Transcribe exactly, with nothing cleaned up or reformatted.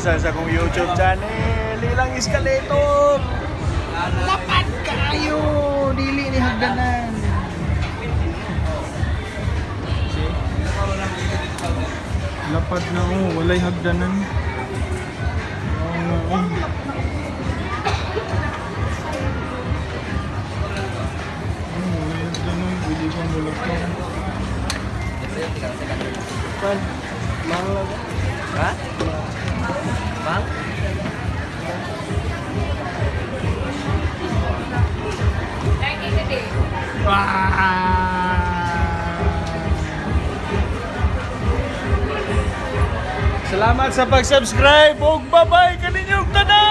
sa sa kong YouTube channel. Ilang Escalator. Lapad kayo. Dili ni hagdanan. Lapad na oh, walay hagdanan. Oh, oh. Pan, mahal lang. Ha? Mahal? Salamat sa pag-subscribe ug bye-bye kaninyong tanan.